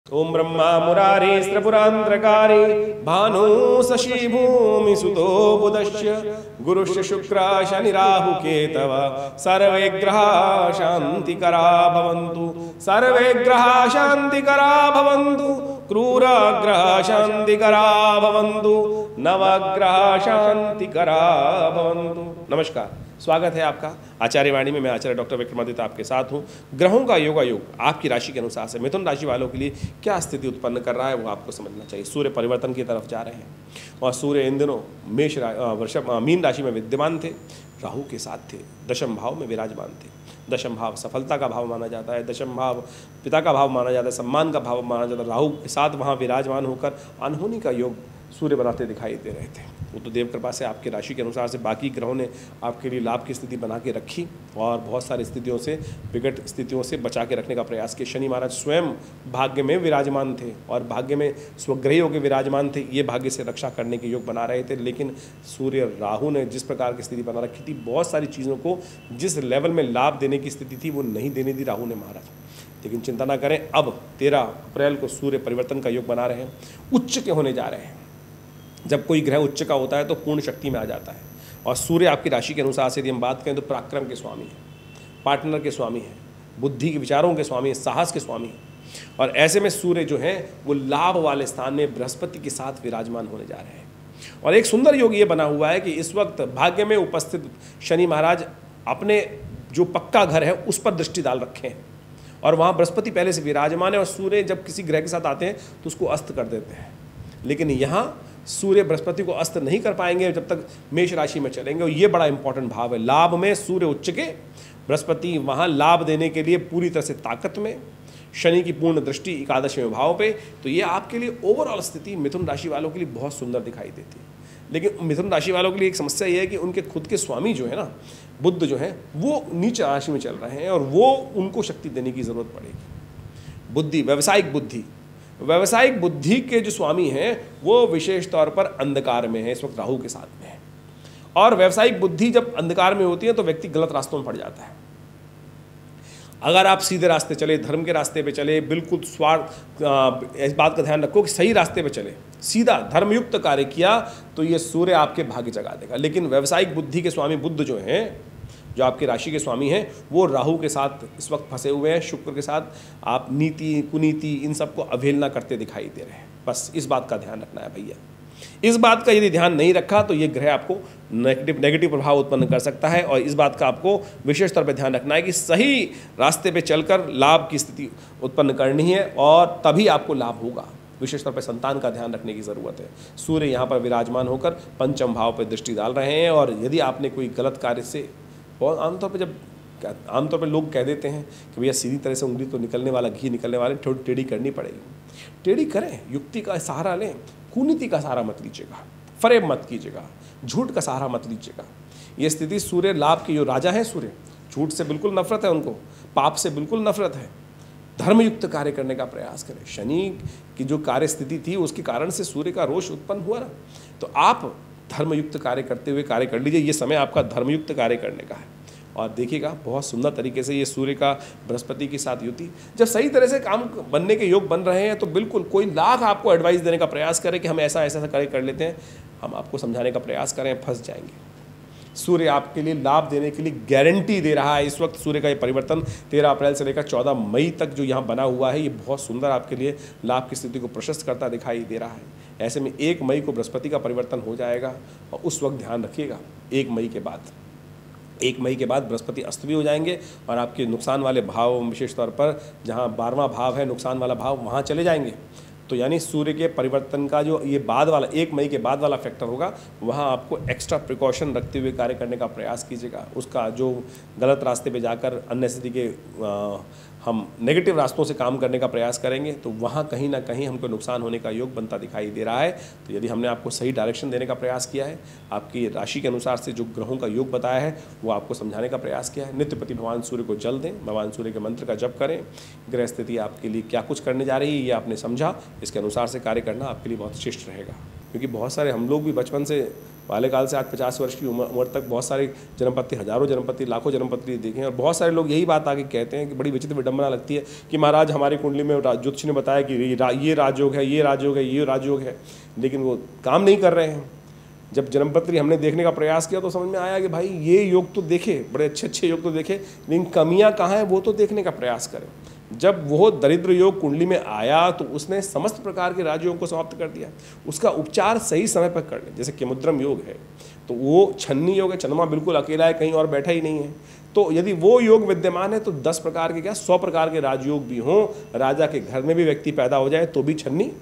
ओम ब्रह्मा मुरारी त्रिपुरांतरकारी भानु शशि भूमि सुतो बुधश्य गुरुश्च शुक्र शनि राहु केतव सर्वे ग्रहा शांतिकरा भवन्तु सर्वे ग्रहा शांतिकरा भवन्तु क्रूर ग्रह शांतिकरा भवन्तु नवग्रह शांतिकरा भवन्तु। नमस्कार, स्वागत है आपका आचार्य वाणी में। मैं आचार्य डॉक्टर विक्रमादित्य आपके साथ हूँ। ग्रहों का योगायोग आपकी राशि के अनुसार से मिथुन राशि वालों के लिए क्या स्थिति उत्पन्न कर रहा है वो आपको समझना चाहिए। सूर्य परिवर्तन की तरफ जा रहे हैं और सूर्य इन दिनों मीन राशि में विद्यमान थे, राहु के साथ थे, दशम भाव में विराजमान थे। दशम भाव सफलता का भाव माना जाता है, दशम भाव पिता का भाव माना जाता है, सम्मान का भाव माना जाता है। राहु के साथ वहाँ विराजमान होकर अनहोनी का योग सूर्य बनाते दिखाई दे रहे थे। वो तो देव कृपा से आपकी राशि के अनुसार से बाकी ग्रहों ने आपके लिए लाभ की स्थिति बना के रखी और बहुत सारी स्थितियों से, विकट स्थितियों से बचा के रखने का प्रयास किया। शनि महाराज स्वयं भाग्य में विराजमान थे और भाग्य में स्वग्रही होकर विराजमान थे, ये भाग्य से रक्षा करने के योग बना रहे थे। लेकिन सूर्य राहु ने जिस प्रकार की स्थिति बना रखी थी, बहुत सारी चीज़ों को जिस लेवल में लाभ देने की स्थिति थी वो नहीं देने दी राहु ने महाराज। लेकिन चिंता ना करें, अब 13 अप्रैल को सूर्य परिवर्तन का योग बना रहे हैं, उच्च के होने जा रहे हैं। जब कोई ग्रह उच्च का होता है तो पूर्ण शक्ति में आ जाता है और सूर्य आपकी राशि के अनुसार से यदि हम बात करें तो पराक्रम के स्वामी हैं, पार्टनर के स्वामी हैं, बुद्धि के विचारों के स्वामी हैं, साहस के स्वामी हैं। और ऐसे में सूर्य जो है वो लाभ वाले स्थान में बृहस्पति के साथ विराजमान होने जा रहे हैं। और एक सुंदर योग ये बना हुआ है कि इस वक्त भाग्य में उपस्थित शनि महाराज अपने जो पक्का घर है उस पर दृष्टि डाल रखे हैं और वहाँ बृहस्पति पहले से विराजमान है और सूर्य जब किसी ग्रह के साथ आते हैं तो उसको अस्त कर देते हैं। लेकिन यहाँ सूर्य बृहस्पति को अस्त नहीं कर पाएंगे जब तक मेष राशि में चलेंगे। और ये बड़ा इंपॉर्टेंट भाव है। लाभ में सूर्य उच्च के, बृहस्पति वहाँ लाभ देने के लिए पूरी तरह से ताकत में, शनि की पूर्ण दृष्टि एकादशवें भाव पे। तो ये आपके लिए ओवरऑल स्थिति मिथुन राशि वालों के लिए बहुत सुंदर दिखाई देती है। लेकिन मिथुन राशि वालों के लिए एक समस्या ये है कि उनके खुद के स्वामी जो है ना, बुध जो है, वो नीच राशि में चल रहे हैं और वो उनको शक्ति देने की जरूरत पड़ेगी। बुद्धि, व्यावसायिक बुद्धि के जो स्वामी हैं वो विशेष तौर पर अंधकार में है, इस वक्त राहु के साथ में है। और व्यावसायिक बुद्धि जब अंधकार में होती है तो व्यक्ति गलत रास्तों में पड़ जाता है। अगर आप सीधे रास्ते चले, धर्म के रास्ते पे चले, बिल्कुल इस बात का ध्यान रखो कि सही रास्ते पे चले, सीधा धर्मयुक्त कार्य किया तो ये सूर्य आपके भाग्य जगा देगा। लेकिन व्यावसायिक बुद्धि के स्वामी बुध जो हैं, जो आपकी राशि के स्वामी हैं, वो राहु के साथ इस वक्त फंसे हुए हैं। शुक्र के साथ आप नीति कुनीति इन सबको अवहेलना करते दिखाई दे रहे हैं। बस इस बात का ध्यान रखना है भैया। इस बात का यदि ध्यान नहीं रखा तो ये ग्रह आपको नेगेटिव प्रभाव उत्पन्न कर सकता है। और इस बात का आपको विशेष तौर पर ध्यान रखना है कि सही रास्ते पे चलकर लाभ की स्थिति उत्पन्न करनी है और तभी आपको लाभ होगा। विशेष तौर पर संतान का ध्यान रखने की ज़रूरत है। सूर्य यहाँ पर विराजमान होकर पंचम भाव पर दृष्टि डाल रहे हैं और यदि आपने कोई गलत कार्य से, बहुत आमतौर पे लोग कह देते हैं कि भैया सीधी तरह से उंगली तो निकलने वाला, घी निकलने वाले, थोड़ी टेढ़ी करनी पड़ेगी। टेढ़ी करें, युक्ति का सहारा लें, कूनीति का सहारा मत लीजिएगा, फरेब मत कीजिएगा, झूठ का सहारा मत लीजिएगा। ये स्थिति सूर्य लाभ के जो राजा हैं, सूर्य झूठ से बिल्कुल नफरत है, उनको पाप से बिल्कुल नफरत है। धर्मयुक्त कार्य करने का प्रयास करें। शनि की जो कार्य स्थिति थी उसके कारण से सूर्य का रोष उत्पन्न हुआ ना, तो आप धर्मयुक्त कार्य करते हुए कार्य कर लीजिए। ये समय आपका धर्मयुक्त कार्य करने का है और देखिएगा बहुत सुंदर तरीके से ये सूर्य का बृहस्पति के साथ युति जब सही तरह से काम बनने के योग बन रहे हैं तो बिल्कुल कोई लाख आपको एडवाइस देने का प्रयास करे कि हम ऐसा ऐसा कार्य कर लेते हैं, हम आपको समझाने का प्रयास करें, फंस जाएंगे। सूर्य आपके लिए लाभ देने के लिए गारंटी दे रहा है। इस वक्त सूर्य का ये परिवर्तन 13 अप्रैल से लेकर 14 मई तक जो यहाँ बना हुआ है, ये बहुत सुंदर आपके लिए लाभ की स्थिति को प्रशस्त करता दिखाई दे रहा है। ऐसे में 1 मई को बृहस्पति का परिवर्तन हो जाएगा और उस वक्त ध्यान रखिएगा 1 मई के बाद बृहस्पति अस्त भी हो जाएंगे और आपके नुकसान वाले भाव, विशेष तौर पर जहाँ 12वां भाव है नुकसान वाला भाव, वहाँ चले जाएंगे। तो यानी सूर्य के परिवर्तन का जो ये बाद वाला 1 मई के बाद वाला फैक्टर होगा, वहाँ आपको एक्स्ट्रा प्रिकॉशन रखते हुए कार्य करने का प्रयास कीजिएगा। उसका जो गलत रास्ते पे जाकर अननेसेसरी के हम नेगेटिव रास्तों से काम करने का प्रयास करेंगे तो वहाँ कहीं ना कहीं हमको नुकसान होने का योग बनता दिखाई दे रहा है। तो यदि हमने आपको सही डायरेक्शन देने का प्रयास किया है, आपकी राशि के अनुसार से जो ग्रहों का योग बताया है वो आपको समझाने का प्रयास किया है, नित्यपति भगवान सूर्य को जल दें, भगवान सूर्य के मंत्र का जप करें। ग्रह स्थिति आपके लिए क्या कुछ करने जा रही है ये आपने समझा, इसके अनुसार से कार्य करना आपके लिए बहुत श्रेष्ठ रहेगा। क्योंकि बहुत सारे हम लोग भी बचपन से बाल्यकाल से आज 50 वर्ष की उम्र तक बहुत सारे जन्मपत्ति, हजारों जन्मपत्ति, लाखों जन्मपत्ति देखे हैं, और बहुत सारे लोग यही बात आके कहते हैं कि बड़ी विचित्र विडंबना लगती है कि महाराज हमारी कुंडली में ज्योतिषी ने बताया कि ये राजयोग है, ये राजयोग है, ये राजयोग है, लेकिन वो काम नहीं कर रहे हैं। जब जन्मपत्री हमने देखने का प्रयास किया तो समझ में आया कि भाई ये योग तो देखे, बड़े अच्छे अच्छे योग तो देखे, लेकिन कमियां कहाँ हैं वो तो देखने का प्रयास करें। जब वो दरिद्र योग कुंडली में आया तो उसने समस्त प्रकार के राजयोगों को समाप्त कर दिया। उसका उपचार सही समय पर कर ले। जैसे केमुद्रम योग है तो वो छन्नी योग है, चंद्रमा बिल्कुल अकेला है, कहीं और बैठा ही नहीं है। तो यदि वो योग विद्यमान है तो 10 प्रकार के 100 प्रकार के राजयोग भी हों, राजा के घर में भी व्यक्ति पैदा हो जाए तो भी छन्नी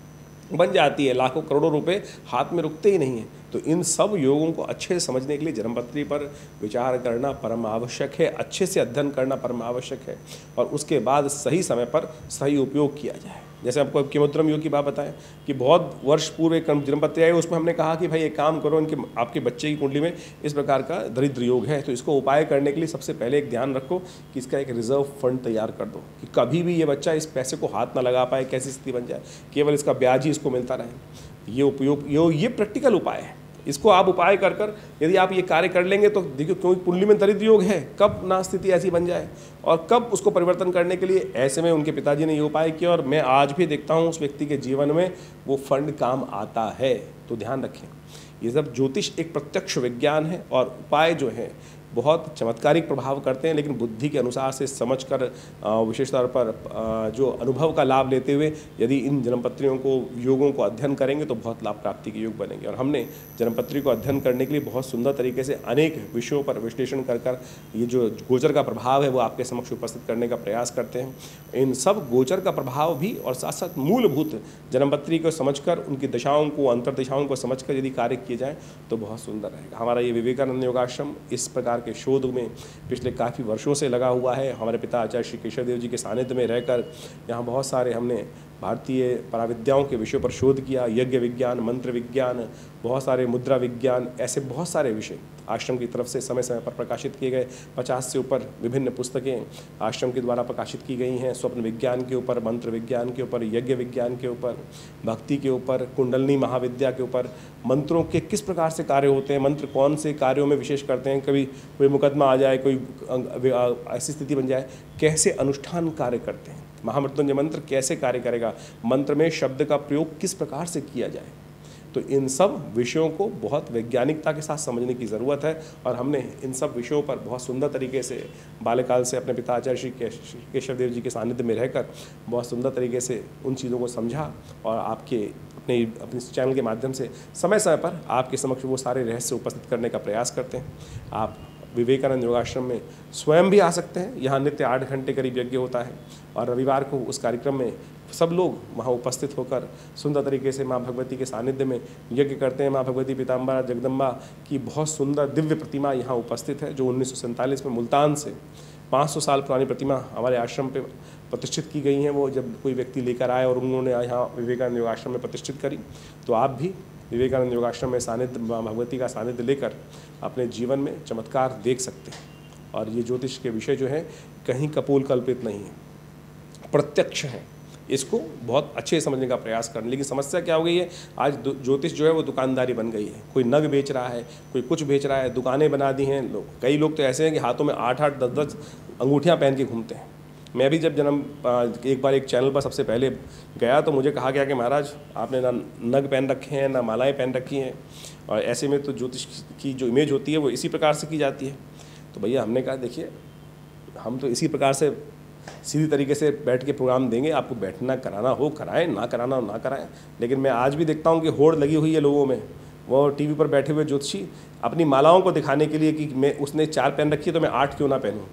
बन जाती है। लाखों करोड़ों रुपए हाथ में रुकते ही नहीं है। तो इन सब योगों को अच्छे से समझने के लिए जन्मपत्री पर विचार करना परम आवश्यक है, अच्छे से अध्ययन करना परम आवश्यक है, और उसके बाद सही समय पर सही उपयोग किया जाए। जैसे आपको केमुद्रम योग की बात बताएं कि बहुत वर्ष पूर्व एक जन्मपत्री आई, उसमें हमने कहा कि भाई एक काम करो, इनके आपके बच्चे की कुंडली में इस प्रकार का दरिद्र योग है, तो इसको उपाय करने के लिए सबसे पहले एक ध्यान रखो कि इसका एक रिजर्व फंड तैयार कर दो कि कभी भी ये बच्चा इस पैसे को हाथ ना लगा पाए, कैसी स्थिति बन जाए, केवल इसका ब्याज ही इसको मिलता रहे। ये प्रैक्टिकल उपाय है। इसको आप उपाय कर कर यदि आप ये कार्य कर लेंगे तो देखिए, क्योंकि कुंडली में दरिद्र योग है, कब ना स्थिति ऐसी बन जाए और कब उसको परिवर्तन करने के लिए। ऐसे में उनके पिताजी ने ये उपाय किया और मैं आज भी देखता हूँ उस व्यक्ति के जीवन में वो फंड काम आता है। तो ध्यान रखें, ये सब ज्योतिष एक प्रत्यक्ष विज्ञान है और उपाय जो है बहुत चमत्कारिक प्रभाव करते हैं, लेकिन बुद्धि के अनुसार से समझकर विशेष तौर पर जो अनुभव का लाभ लेते हुए यदि इन जन्मपत्रियों को योगों को अध्ययन करेंगे तो बहुत लाभ प्राप्ति के योग बनेंगे। और हमने जन्मपत्री को अध्ययन करने के लिए बहुत सुंदर तरीके से अनेक विषयों पर विश्लेषण कर ये जो गोचर का प्रभाव है वो आपके समक्ष उपस्थित करने का प्रयास करते हैं। इन सब गोचर का प्रभाव भी और साथ साथ मूलभूत जन्मपत्री को समझकर, उनकी दशाओं को, अंतर्दशाओं को समझकर यदि कार्य किए जाएँ तो बहुत सुंदर रहेगा। हमारा ये विवेकानंद योगाश्रम इस प्रकार के शोध में पिछले काफ़ी वर्षों से लगा हुआ है। हमारे पिता आचार्य श्री केशव देव जी के सानिध्य में रहकर यहाँ बहुत सारे हमने भारतीय पराविद्याओं के विषयों पर शोध किया। यज्ञ विज्ञान, मंत्र विज्ञान, बहुत सारे मुद्रा विज्ञान, ऐसे बहुत सारे विषय आश्रम की तरफ से समय समय पर प्रकाशित किए गए। 50 से ऊपर विभिन्न पुस्तकें आश्रम के द्वारा प्रकाशित की गई हैं। स्वप्न विज्ञान के ऊपर, मंत्र विज्ञान के ऊपर, यज्ञ विज्ञान के ऊपर, भक्ति के ऊपर, कुंडलनी महाविद्या के ऊपर, मंत्रों के किस प्रकार से कार्य होते हैं, मंत्र कौन से कार्यों में विशेष करते हैं, कभी कोई मुकदमा आ जाए, कोई ऐसी स्थिति बन जाए, कैसे अनुष्ठान कार्य करते हैं, महामृत्युंजय मंत्र कैसे कार्य करेगा, मंत्र में शब्द का प्रयोग किस प्रकार से किया जाए। तो इन सब विषयों को बहुत वैज्ञानिकता के साथ समझने की ज़रूरत है और हमने इन सब विषयों पर बहुत सुंदर तरीके से बाल्यकाल से अपने पिता आचार्य श्री केशव देव जी के सानिध्य में रहकर बहुत सुंदर तरीके से उन चीज़ों को समझा और आपके अपने चैनल के माध्यम से समय समय पर आपके समक्ष वो सारे रहस्य उपस्थित करने का प्रयास करते हैं। आप विवेकानंद योगाश्रम में स्वयं भी आ सकते हैं। यहाँ नित्य 8 घंटे करीब यज्ञ होता है और रविवार को उस कार्यक्रम में सब लोग वहाँ उपस्थित होकर सुंदर तरीके से माँ भगवती के सानिध्य में यज्ञ करते हैं। माँ भगवती पीताम्बरा जगदम्बा की बहुत सुंदर दिव्य प्रतिमा यहाँ उपस्थित है, जो 1947 में मुल्तान से 500 साल पुरानी प्रतिमा हमारे आश्रम पे प्रतिष्ठित की गई हैं। वो जब कोई व्यक्ति लेकर आए और उन्होंने यहाँ विवेकानंद योगाश्रम में प्रतिष्ठित करी, तो आप भी विवेकानंद योगाश्रम में सानिध्य, माँ भगवती का सानिध्य लेकर अपने जीवन में चमत्कार देख सकते हैं। और ये ज्योतिष के विषय जो है कहीं कपोल कल्पित नहीं है, प्रत्यक्ष है। इसको बहुत अच्छे से समझने का प्रयास करना। लेकिन समस्या क्या हो गई है, आज ज्योतिष जो है वो दुकानदारी बन गई है। कोई नग बेच रहा है, कोई कुछ बेच रहा है, दुकानें बना दी हैं लोग। कई लोग तो ऐसे हैं कि हाथों में 8-8, 10-10 अंगूठियाँ पहन के घूमते हैं। मैं भी जब एक बार एक चैनल पर सबसे पहले गया तो मुझे कहा गया कि महाराज आपने ना नग पहन रखे हैं, ना मालाएँ पहन रखी हैं, और ऐसे में तो ज्योतिष की जो इमेज होती है वो इसी प्रकार से की जाती है। तो भैया हमने कहा देखिए, हम तो इसी प्रकार से सीधी तरीके से बैठ के प्रोग्राम देंगे, आपको बैठना कराना हो कराएं, ना कराना हो ना कराएं। लेकिन मैं आज भी देखता हूं कि होड़ लगी हुई है लोगों में। वो टीवी पर बैठे हुए ज्योतिषी अपनी मालाओं को दिखाने के लिए कि मैं उसने 4 पहन रखी है तो मैं 8 क्यों ना पहनूं,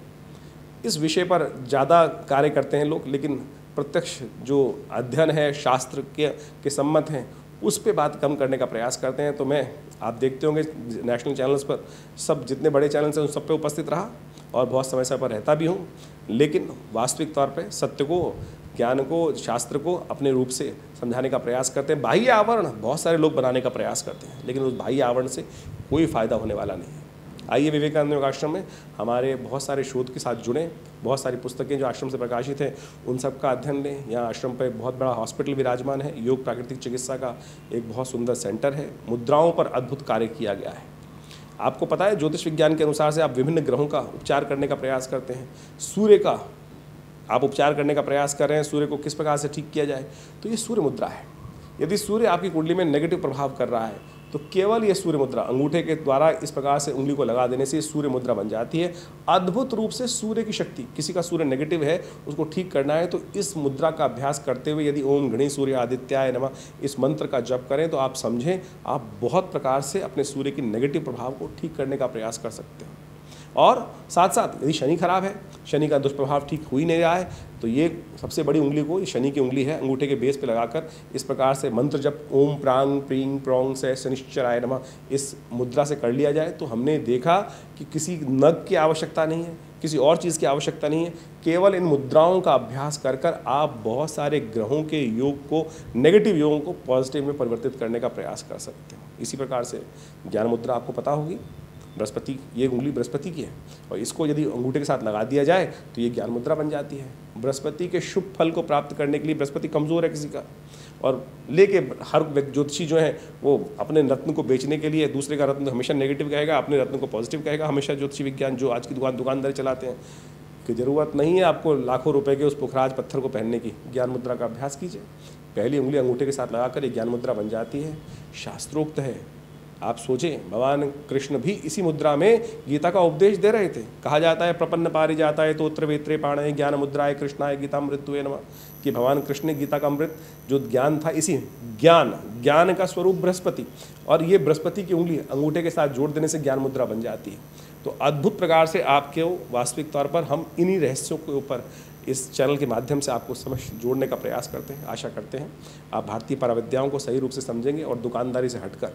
इस विषय पर ज़्यादा कार्य करते हैं लोग। लेकिन प्रत्यक्ष जो अध्ययन है, शास्त्र के सम्मत हैं, उस पे बात कम करने का प्रयास करते हैं। तो मैं, आप देखते होंगे नेशनल चैनल्स पर सब जितने बड़े चैनल्स हैं उन सब पे उपस्थित रहा और बहुत समय समय पर रहता भी हूँ। लेकिन वास्तविक तौर पे सत्य को, ज्ञान को, शास्त्र को अपने रूप से समझाने का प्रयास करते हैं। बाह्य आवरण बहुत सारे लोग बनाने का प्रयास करते हैं, लेकिन उस बाह्य आवरण से कोई फ़ायदा होने वाला नहीं है। आइए विवेकानंद योग आश्रम में हमारे बहुत सारे शोध के साथ जुड़ें, बहुत सारी पुस्तकें जो आश्रम से प्रकाशित हैं उन सब का अध्ययन लें। यहाँ आश्रम पर बहुत बड़ा हॉस्पिटल विराजमान है, योग प्राकृतिक चिकित्सा का एक बहुत सुंदर सेंटर है, मुद्राओं पर अद्भुत कार्य किया गया है। आपको पता है ज्योतिष विज्ञान के अनुसार से आप विभिन्न ग्रहों का उपचार करने का प्रयास करते हैं, सूर्य का आप उपचार करने का प्रयास कर रहे हैं, सूर्य को किस प्रकार से ठीक किया जाए, तो ये सूर्य मुद्रा है। यदि सूर्य आपकी कुंडली में नेगेटिव प्रभाव कर रहा है तो केवल ये सूर्य मुद्रा अंगूठे के द्वारा इस प्रकार से उंगली को लगा देने से सूर्य मुद्रा बन जाती है। अद्भुत रूप से सूर्य की शक्ति, किसी का सूर्य नेगेटिव है उसको ठीक करना है तो इस मुद्रा का अभ्यास करते हुए यदि ओम गणे सूर्य आदित्याय नमः इस मंत्र का जप करें तो आप समझें आप बहुत प्रकार से अपने सूर्य की नेगेटिव प्रभाव को ठीक करने का प्रयास कर सकते हैं। और साथ साथ यदि शनि खराब है, शनि का दुष्प्रभाव ठीक हो ही नहीं रहा है, तो ये सबसे बड़ी उंगली को, ये शनि की उंगली है, अंगूठे के बेस पे लगाकर इस प्रकार से मंत्र जप ओम प्रांग प्रींग प्रोंग से शनिश्चराय नमः इस मुद्रा से कर लिया जाए तो हमने देखा कि किसी नग की आवश्यकता नहीं है, किसी और चीज़ की आवश्यकता नहीं है। केवल इन मुद्राओं का अभ्यास कर कर आप बहुत सारे ग्रहों के योग को, नेगेटिव योगों को पॉजिटिव में परिवर्तित करने का प्रयास कर सकते हैं। इसी प्रकार से ज्ञान मुद्रा आपको पता होगी, बृहस्पति, ये उंगली बृहस्पति की है और इसको यदि अंगूठे के साथ लगा दिया जाए तो ये ज्ञान मुद्रा बन जाती है। बृहस्पति के शुभ फल को प्राप्त करने के लिए, बृहस्पति कमज़ोर है किसी का और लेके हर ज्योतिषी जो है वो अपने रत्न को बेचने के लिए दूसरे का रत्न हमेशा नेगेटिव कहेगा, अपने रत्न को पॉजिटिव कहेगा। हमेशा ज्योतिषी विज्ञान जो आज की दुकानदारी चलाते हैं कि ज़रूरत नहीं है आपको लाखों रुपए के उस पुखराज पत्थर को पहनने की, ज्ञान मुद्रा का अभ्यास कीजिए। पहली उंगली अंगूठे के साथ लगाकर ये ज्ञान मुद्रा बन जाती है, शास्त्रोक्त है। आप सोचें भगवान कृष्ण भी इसी मुद्रा में गीता का उपदेश दे रहे थे। कहा जाता है प्रपन्न पारिजाताय तोत्र वेत्रे पाणय ज्ञान मुद्राय कृष्णाय गीता मृत्युए नमः, कि भगवान कृष्ण ने गीता का अमृत जो ज्ञान था, इसी ज्ञान का स्वरूप बृहस्पति, और ये बृहस्पति की उंगली अंगूठे के साथ जोड़ देने से ज्ञान मुद्रा बन जाती है। तो अद्भुत प्रकार से आपके वास्तविक तौर पर हम इन्हीं रहस्यों के ऊपर इस चैनल के माध्यम से आपको समझ जोड़ने का प्रयास करते हैं। आशा करते हैं आप भारतीय पराविद्याओं को सही रूप से समझेंगे और दुकानदारी से हटकर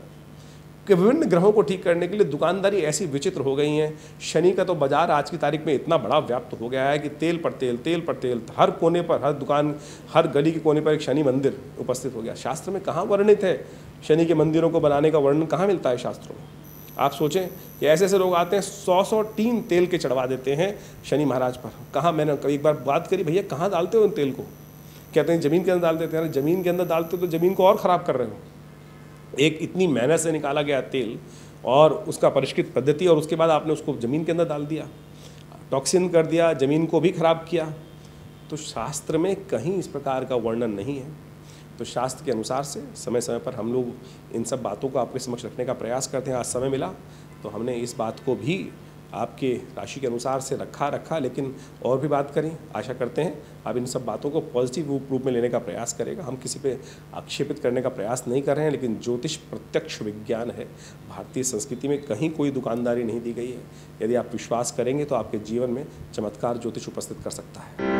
कि विभिन्न ग्रहों को ठीक करने के लिए दुकानदारी ऐसी विचित्र हो गई है। शनि का तो बाजार आज की तारीख में इतना बड़ा व्याप्त हो गया है कि तेल पर तेल, हर कोने पर, हर दुकान, हर गली के कोने पर एक शनि मंदिर उपस्थित हो गया। शास्त्र में कहाँ वर्णित है शनि के मंदिरों को बनाने का वर्णन कहाँ मिलता है शास्त्रों में? आप सोचें कि ऐसे ऐसे लोग आते हैं 100 टीन तेल के चढ़वा देते हैं शनि महाराज पर। कहाँ, मैंने कभी एक बार बात करी, भैया कहाँ डालते हो उन तेल को? कहते हैं ज़मीन के अंदर डाल देते हैं। ज़मीन के अंदर डालते हो तो ज़मीन को और ख़राब कर रहे हो। एक इतनी मेहनत से निकाला गया तेल और उसका परिष्कृत पद्धति, और उसके बाद आपने उसको ज़मीन के अंदर डाल दिया, टॉक्सिन कर दिया, ज़मीन को भी खराब किया। तो शास्त्र में कहीं इस प्रकार का वर्णन नहीं है। तो शास्त्र के अनुसार से समय समय पर हम लोग इन सब बातों को आपके समक्ष रखने का प्रयास करते हैं। आज समय मिला तो हमने इस बात को भी आपके राशि के अनुसार से रखा, लेकिन और भी बात करें। आशा करते हैं आप इन सब बातों को पॉजिटिव रूप में लेने का प्रयास करेगा। हम किसी पे आक्षेपित करने का प्रयास नहीं कर रहे हैं, लेकिन ज्योतिष प्रत्यक्ष विज्ञान है। भारतीय संस्कृति में कहीं कोई दुकानदारी नहीं दी गई है। यदि आप विश्वास करेंगे तो आपके जीवन में चमत्कार ज्योतिष उपस्थित कर सकता है।